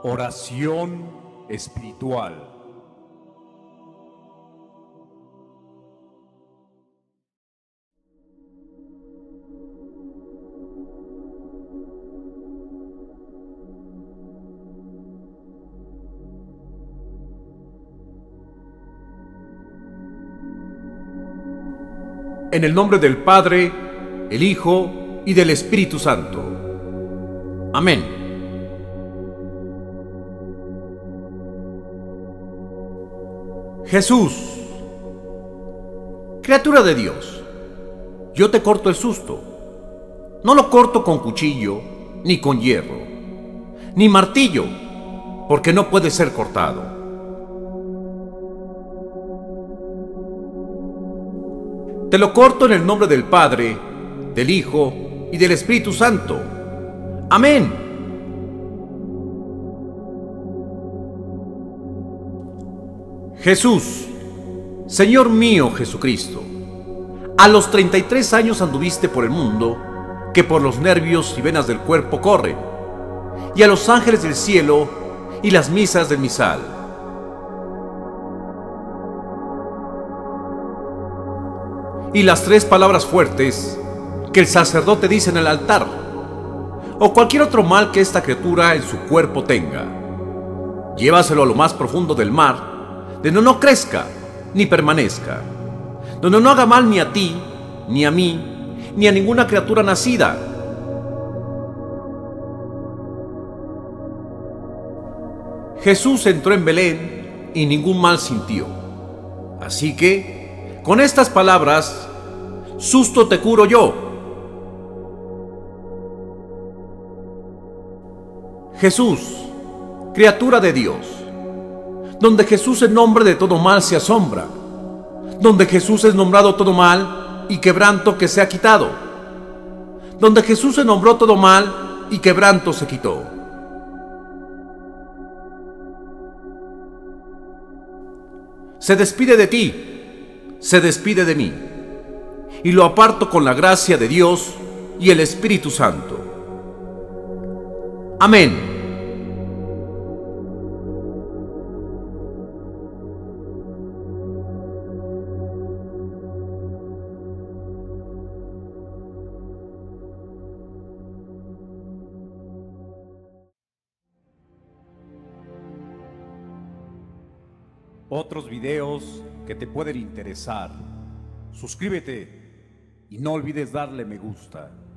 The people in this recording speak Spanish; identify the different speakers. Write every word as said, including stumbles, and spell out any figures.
Speaker 1: Oración espiritual. En el nombre del Padre, el Hijo y del Espíritu Santo. Amén. Jesús, criatura de Dios, yo te corto el susto. No lo corto con cuchillo, ni con hierro, ni martillo, porque no puede ser cortado. Te lo corto en el nombre del Padre, del Hijo y del Espíritu Santo. Amén. Jesús, Señor mío Jesucristo, a los treinta y tres años anduviste por el mundo, que por los nervios y venas del cuerpo corren, y a los ángeles del cielo y las misas del misal. Y las tres palabras fuertes que el sacerdote dice en el altar, o cualquier otro mal que esta criatura en su cuerpo tenga, llévaselo a lo más profundo del mar, donde no crezca ni permanezca, donde no haga mal ni a ti, ni a mí, ni a ninguna criatura nacida. Jesús entró en Belén y ningún mal sintió. Así que, con estas palabras, susto te curo yo. Jesús, criatura de Dios, donde Jesús en nombre de todo mal se asombra, donde Jesús es nombrado todo mal y quebranto que se ha quitado, donde Jesús se nombró todo mal y quebranto se quitó. Se despide de ti, se despide de mí, y lo aparto con la gracia de Dios y el Espíritu Santo. Amén. Otros videos que te pueden interesar. Suscríbete y no olvides darle me gusta.